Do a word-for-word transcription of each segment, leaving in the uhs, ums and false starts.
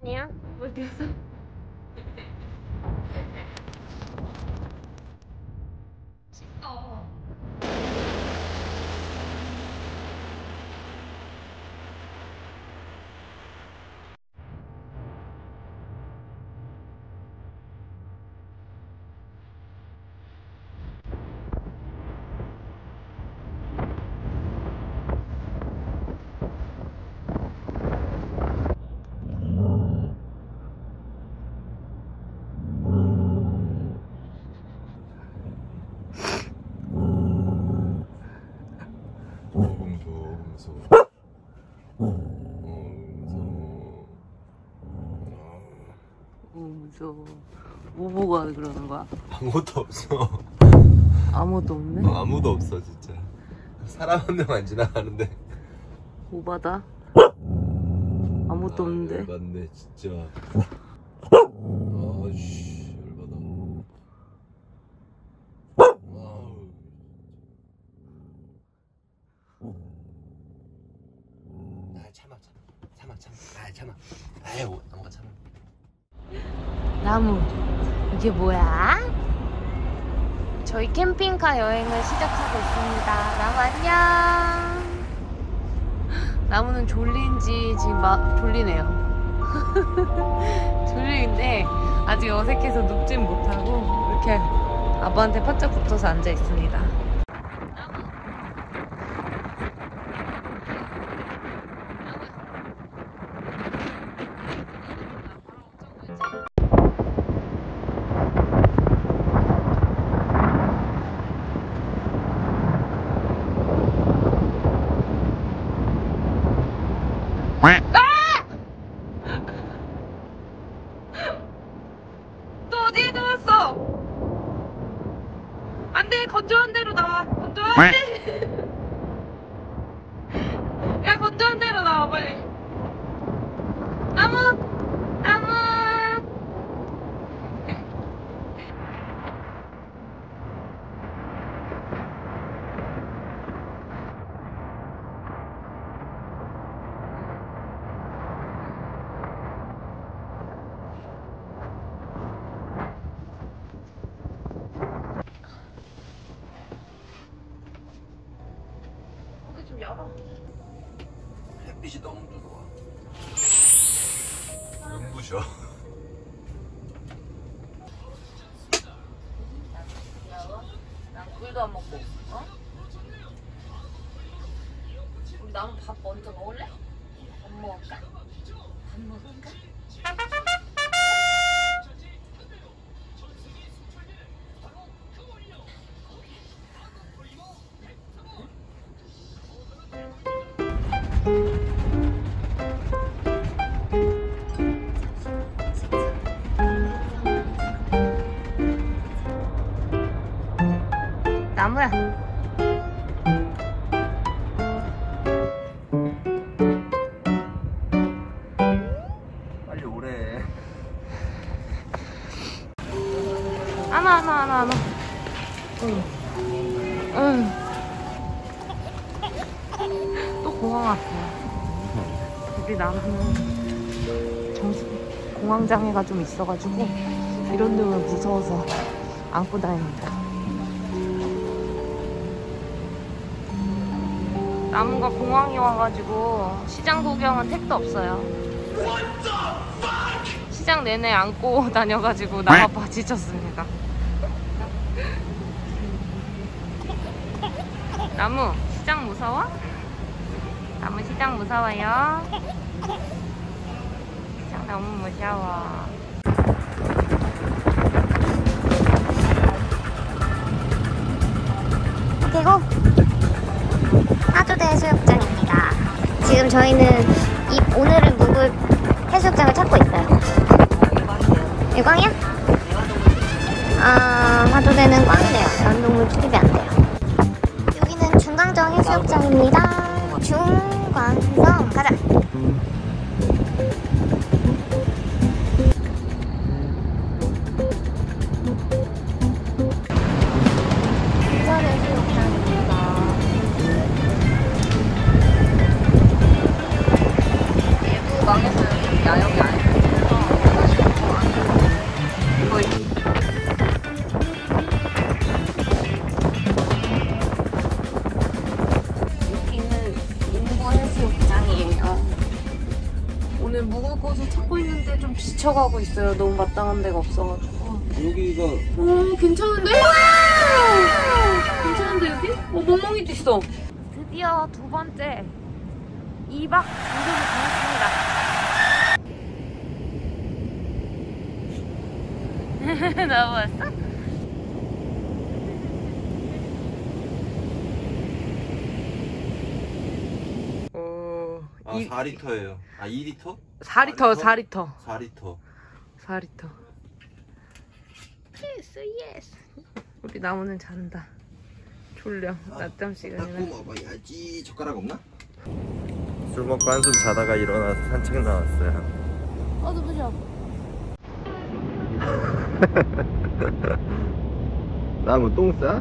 아니야? 어디서? 무서워. 뭐 보고 그러는 거야? 아무것도 없어. 아무것도 없네? 어, 아무도 없어 진짜. 사람 한 명 안 지나가는데. 오바다? 아무것도 아, 없는데? 열받네 진짜. 아씨 열받아. 아우. 아 참아 참아 참아 참아. 아 참아. 아이 뭐 아무가 참아. 나무. 이게 뭐야? 저희 캠핑카 여행을 시작하고 있습니다. 나무 안녕. 나무는 졸린지 지금 막 졸리네요. 졸리는데 아직 어색해서 눕진 못하고 이렇게 아빠한테 바짝 붙어서 앉아 있습니다. 어디에 나왔어? 안돼, 건조한 데로 나와. 건조한 데. 야, 건조한 데로 나와 빨리. 나무, 나무. 좀 열어. 햇빛이 너무 들어와. 눈부셔. 난 꿀도 안 먹고. 어? 우리 나무 밥 먼저 먹을래? 밥 먹을까? 밥 먹을까? 나무야. 빨리 오래. 안아 안아 안아 안아. 응. 응. 또 공항 왔어. 우리 나무는 정신 공황장애가 좀 있어가지고 이런 데면 무서워서 안고 다닙니다. 나무가 공항에 와가지고 시장 구경은 택도 없어요. 시장 내내 안고 다녀가지고 나무 아빠 지쳤습니다. 나무 시장 무서워? 나무 시장 무서워요? 시장 너무 무서워. 그리고 하조대 해수욕장입니다. 지금 저희는 이 오늘을 묵을 해수욕장을 찾고 있어요. 일광이야? 아, 하조대는 꽝이네요. 애완동물 출입이 안 돼요. 여기는 중강정 해수욕장입니다. 중광성 가자. 인천 해수욕장입니다. 망했어요. 야영이 아니에요. 싶어서 찾고 있는데 좀 지쳐가고 있어요. 너무 마땅한 데가 없어가지고. 여기가 오, 괜찮은데? 괜찮은데 여기? 어, 멍멍이도 있어. 드디어 두 번째 이 박 장소를 정했습니다. 나왔어? 오, 아 이- 사 리터예요. 아 이 리터? 사 리터, 사 리터. 사 리터. 사 리터. 예스, 예스. 우리 나무는 잔다. 졸려. 낮잠 시간이라. 먹어야지. 젓가락 없나? 술 먹고 한숨 자다가 일어나서 산책 나왔어요. 어, 누구죠? 나무 똥 싸?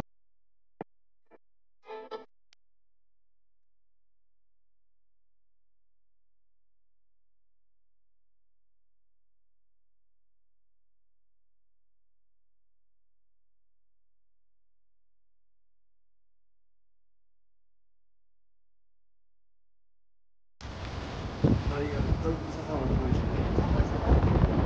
저희가 똥 싸서 오고 있어요.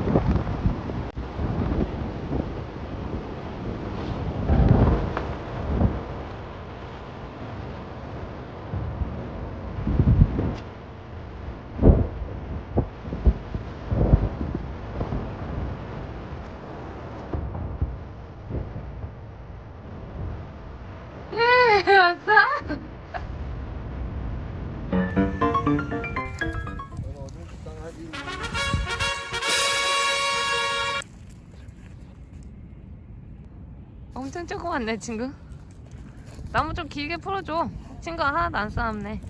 엄청 조그맣네, 친구. 나무 좀 길게 풀어줘. 친구가 하나도 안 쌓았네.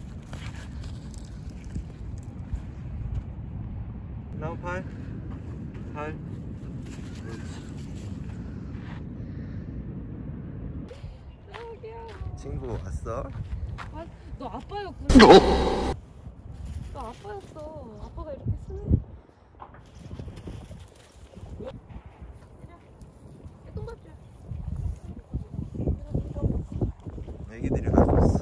나무 팔? 팔? 친구 왔어? 아, 너 아빠였구나. 너 아빠였어. 아빠가 이렇게 쓰네. 똥같지? 애기들이 가져왔어.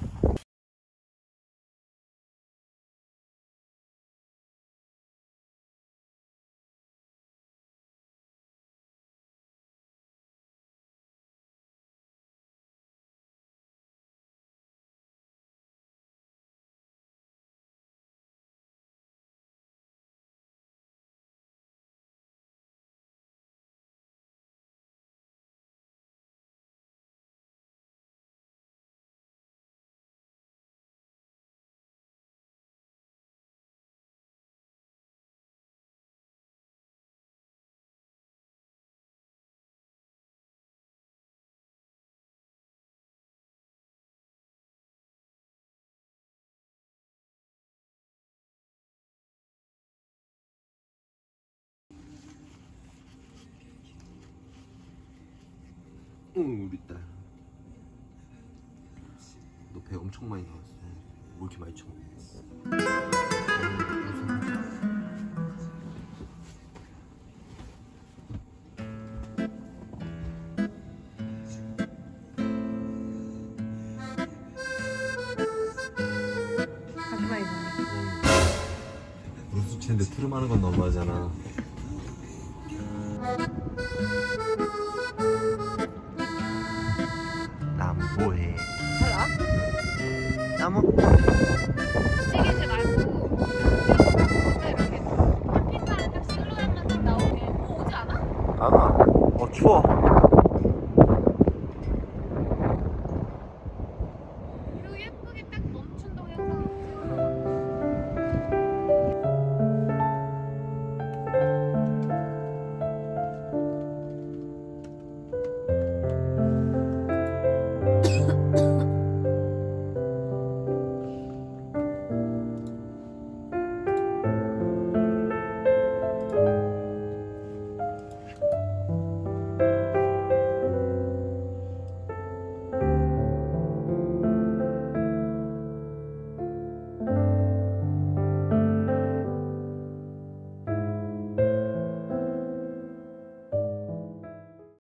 응 우리 딸. 너 배 엄청 많이 나왔어. 뭐 이렇게 많이 쳐? 하지마, 이거. 무수채인데 트름하는 건 너무하잖아. 나무 뭐해? 달라? 나무? 찌개지 말고 이렇게 햇빛바람 딱 실루엣만 딱 나오게. 뭐 오지 않아? 안 와. 어 추워.